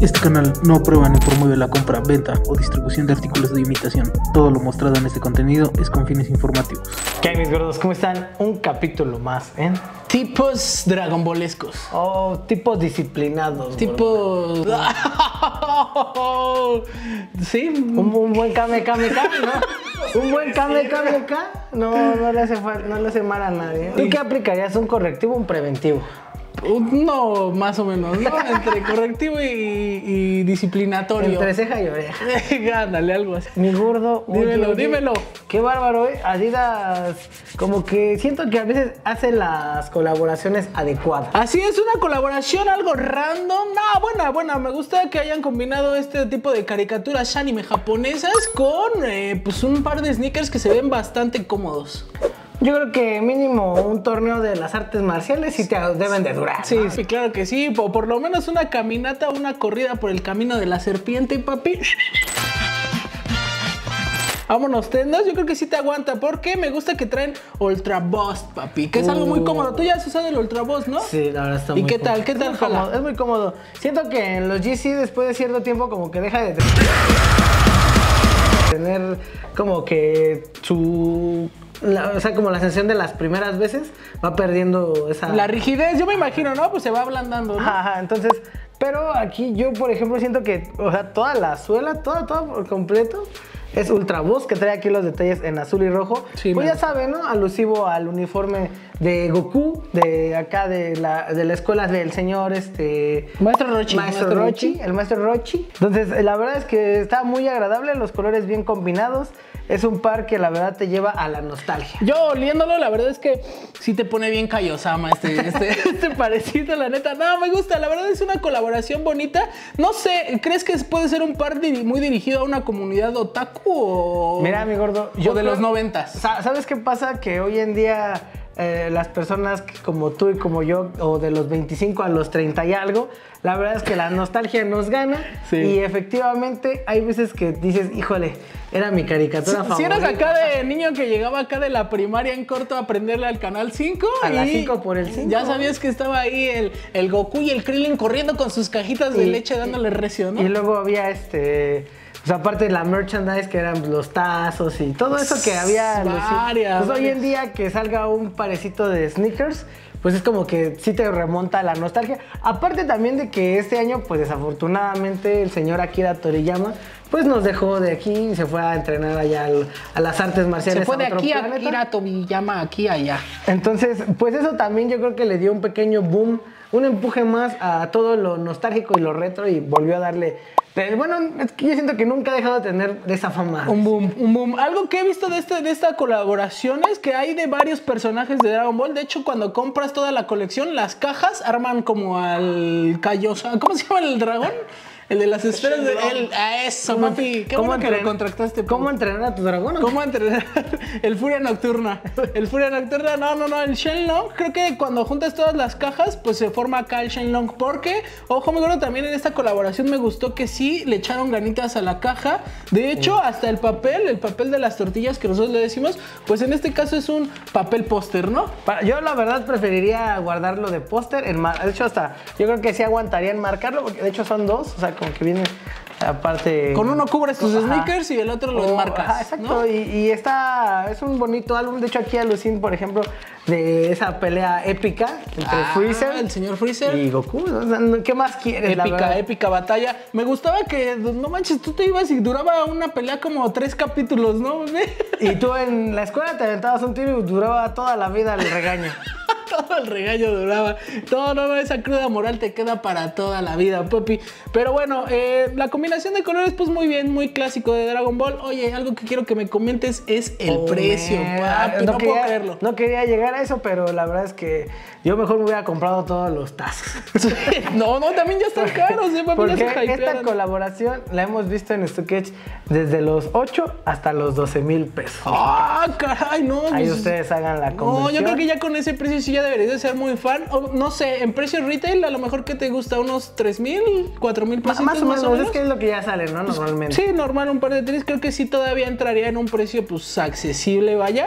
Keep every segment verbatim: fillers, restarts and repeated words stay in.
Este canal no aprueba ni promueve la compra, venta o distribución de artículos de imitación. Todo lo mostrado en este contenido es con fines informativos. ¿Qué hay, mis gordos? ¿Cómo están? Un capítulo más, ¿eh? Tipos dragonbolescos. Oh, tipos disciplinados. Tipos... sí. Un, un buen kame kame kame, ¿no? Un buen kame kame kame. No, no le hace, no le hace mal a nadie. ¿Tú qué aplicarías? ¿Un correctivo o un preventivo? No, más o menos, ¿no? Entre correctivo y, y disciplinatorio. Entre ceja y oreja. Ándale, algo así. Mi gordo. Dímelo, oye, dímelo. Qué bárbaro, ¿eh? Adidas, como que siento que a veces hace las colaboraciones adecuadas. Así es, una colaboración algo random. No, buena, buena. Me gusta que hayan combinado este tipo de caricaturas anime japonesas con eh, pues un par de sneakers que se ven bastante cómodos. Yo creo que mínimo un torneo de las artes marciales sí te deben de durar, ¿no? Sí, sí, claro que sí. Por, por lo menos una caminata, una corrida por el camino de la serpiente, papi. Vámonos, tendas. Yo creo que sí te aguanta porque me gusta que traen Ultra Boost, papi, que es uh. algo muy cómodo. Tú ya has usado el Ultra Boost, ¿no? Sí, la verdad está muy muy ¿Y qué cómodo. tal? ¿Qué tal, es muy, cómodo, es muy cómodo. Siento que en los G C después de cierto tiempo como que deja de tener como que su... La, o sea, como la sensación de las primeras veces va perdiendo esa... La rigidez, yo me imagino, ¿no? Pues se va ablandando, ¿no? Ajá, entonces... Pero aquí yo, por ejemplo, siento que, o sea, toda la suela, toda, toda por completo, es Ultra Boost, que trae aquí los detalles en azul y rojo. Sí, pues man. Ya saben, ¿no? Alusivo al uniforme de Goku, de acá de la, de la escuela del señor, este... Maestro Rochi. Maestro, Maestro Rochi, Rochi, el Maestro Rochi. Entonces, la verdad es que está muy agradable, los colores bien combinados. Es un par que la verdad te lleva a la nostalgia. Yo oliéndolo, la verdad es que sí te pone bien Kaiosama este, este, este parecito, la neta. No, me gusta, la verdad es una colaboración bonita. No sé, ¿crees que puede ser un par diri muy dirigido a una comunidad otaku o...? Mira, mi gordo, yo o de creo, los noventas. ¿Sabes qué pasa? Que hoy en día... Eh, las personas como tú y como yo, o de los veinticinco a los treinta y algo, la verdad es que la nostalgia nos gana. Sí. Y efectivamente hay veces que dices, híjole, era mi caricatura si, favorita. Si eras acá de niño que llegaba acá de la primaria en corto a aprenderle al canal cinco. A y las cinco por el cinco. Ya sabías que estaba ahí el, el Goku y el Krillin corriendo con sus cajitas de y, leche dándole recio, ¿no? Y luego había este... O sea, aparte de la merchandise que eran los tazos y todo eso que había. Varias. Pues varias. Hoy en día que salga un parecito de sneakers, pues es como que sí te remonta a la nostalgia. Aparte también de que este año, pues desafortunadamente, el señor Akira Toriyama, pues nos dejó de aquí y se fue a entrenar allá al, a las artes marciales. Se fue de a aquí a Akira Toriyama, aquí allá. Entonces, pues eso también yo creo que le dio un pequeño boom, un empuje más a todo lo nostálgico y lo retro y volvió a darle... Bueno, es que yo siento que nunca ha dejado de tener de esa fama. Un boom, un boom. Algo que he visto de, este, de esta colaboración es que hay de varios personajes de Dragon Ball. De hecho, cuando compras toda la colección, las cajas arman como al Kaiosama. ¿Cómo se llama el dragón? El de las esferas de él. A eso, papi. Qué bueno que lo contractaste. ¿Cómo entrenar a tu dragón? ¿Cómo entrenar? El Furia Nocturna. El Furia Nocturna, no, no, no. El Shenlong, creo que cuando juntas todas las cajas, pues se forma acá el Shenlong. Porque, ojo, muy bueno, también en esta colaboración me gustó que sí le echaron ganitas a la caja. De hecho, hasta el papel, el papel de las tortillas que nosotros le decimos, pues en este caso es un papel póster, ¿no? Yo la verdad preferiría guardarlo de póster. De hecho, hasta yo creo que sí aguantaría en marcarlo, porque de hecho son dos, o sea, como que viene aparte... Con uno cubres tus ajá. sneakers y el otro lo enmarcas. Ajá, exacto, ¿no? y, y está, es un bonito álbum. De hecho, aquí alucin, por ejemplo, de esa pelea épica entre ah, Freezer, el señor Freezer y Goku. ¿Qué más quieres? Épica, épica batalla. Me gustaba que, no manches, tú te ibas y duraba una pelea como tres capítulos, ¿no? Y tú en la escuela te aventabas un tiro y duraba toda la vida el regaño. Todo el regaño duraba. No, no, no, esa cruda moral te queda para toda la vida, papi. Pero bueno, eh, la combinación de colores, pues muy bien, muy clásico de Dragon Ball. Oye, algo que quiero que me comentes es el oh, precio, papi. No, no quería, puedo creerlo. No quería llegar a eso, pero la verdad es que yo mejor me hubiera comprado todos los tazos. No, no, también ya están caros, ¿eh, papi? Porque ya se esta colaboración la hemos visto en StockEdge desde los ocho hasta los doce mil pesos. ¡Ah, caray! No, ahí pues, ustedes hagan la conversión. No, yo creo que ya con ese precio sí ya deberías de ser muy fan. O, no sé, en precio retail a lo mejor que te gusta unos tres mil, cuatro mil pesos. Más, más o menos, menos, es que es lo que ya sale, ¿no? Normalmente. Sí, normal, un par de tenis. Creo que sí todavía entraría en un precio pues accesible, vaya.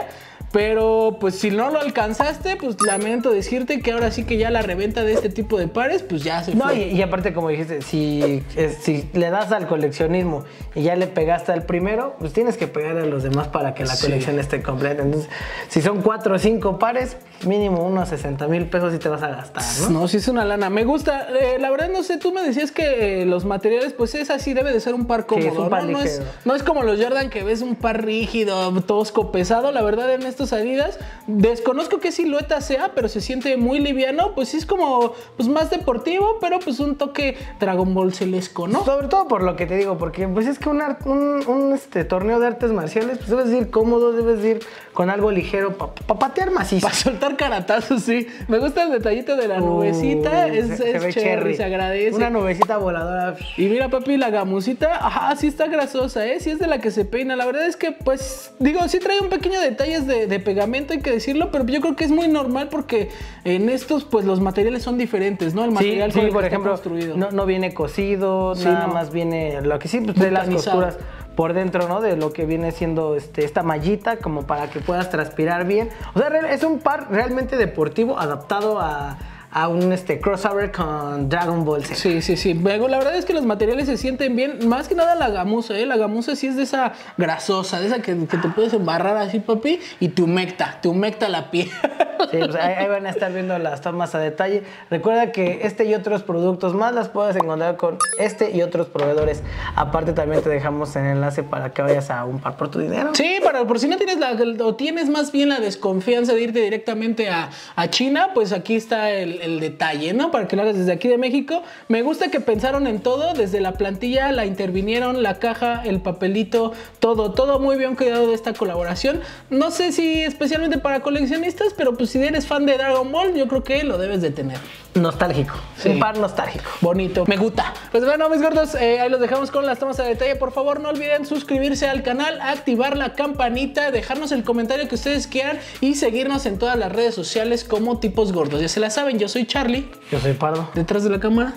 Pero pues si no lo alcanzaste, pues lamento decirte que ahora sí que ya la reventa de este tipo de pares, pues ya se No, fue. y, y aparte, como dijiste, si, es- si le das al coleccionismo y ya le pegaste al primero, pues tienes que pegar a los demás para que la Sí. colección esté completa. Entonces, si son cuatro o cinco pares, mínimo unos sesenta mil pesos y te vas a gastar, ¿no? No, sí es una lana. Me gusta. Eh, la verdad, no sé, tú me decías que eh, los materiales, pues es así, debe de ser un par cómodo, es un par ¿no? No es, ligero. no es como los Jordan que ves un par rígido, tosco, pesado. La verdad, en estos Adidas, desconozco qué silueta sea, pero se siente muy liviano. Pues sí es como, pues más deportivo, pero pues un toque Dragon Ball celesco, ¿no? Sobre todo por lo que te digo, porque pues es que un, ar- un, un, este, torneo de artes marciales, pues debes de ir cómodo, debes de ir con algo ligero para patear macizo. Para soltar caratazos, sí. Me gusta el detallito de la nubecita. Uy, es se- es se ve cherry, se agradece. Una nubecita voladora. Y mira, papi, la gamusita, ajá, sí está grasosa, ¿eh? Sí es de la que se peina. La verdad es que, pues, digo, sí trae un pequeño detalles de, de pegamento, hay que decirlo, pero yo creo que es muy normal porque en estos, pues, los materiales son diferentes, ¿no? El Sí, material con sí, el por que está ejemplo, construido. no, no viene cosido, Sí, nada no. más viene lo que sí, pues trae las Vulcanizado. costuras por dentro, ¿no? De lo que viene siendo este, esta mallita, como para que puedas transpirar bien. O sea, real- es un par realmente deportivo adaptado a, a un este, crossover con Dragon Ball Z. Sí, sí, sí. Luego, la verdad es que los materiales se sienten bien. Más que nada la gamuza, ¿eh? La gamuza sí es de esa grasosa, de esa que, que te puedes embarrar así, papi, y te humecta, te humecta la piel. Sí, pues ahí, ahí van a estar viendo las tomas a detalle. Recuerda que este y otros productos más las puedes encontrar con este y otros proveedores. Aparte también te dejamos el enlace para que vayas a un par por tu dinero. Sí, para, por si no tienes la, o tienes más bien la desconfianza de irte directamente a, a China, pues aquí está el, el detalle, ¿no? Para que lo hagas desde aquí de México. Me gusta que pensaron en todo, desde la plantilla, la intervinieron, la caja, el papelito, todo, todo muy bien cuidado de esta colaboración. No sé si especialmente para coleccionistas, pero pues si eres fan de Dragon Ball, yo creo que lo debes de tener. Nostálgico. Sí. Un par nostálgico. Bonito, me gusta. Pues bueno, mis gordos, eh, ahí los dejamos con las tomas a detalle. Por favor, no olviden suscribirse al canal, activar la campanita, dejarnos el comentario que ustedes quieran y seguirnos en todas las redes sociales como Tipos Gordos. Ya se la saben, yo soy Charlie, Yo soy Pardo. detrás de la cámara.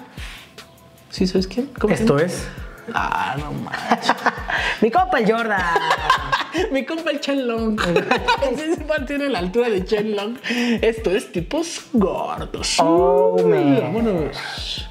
¿Sí sabes quién? ¿Cómo se Esto llama? es Ah, no manches. mi compa el Jordan. Mi compa el Chen Long. Ese man tiene la altura de Chen Long. Esto es Tipos Gordos. Oh, man. Vámonos.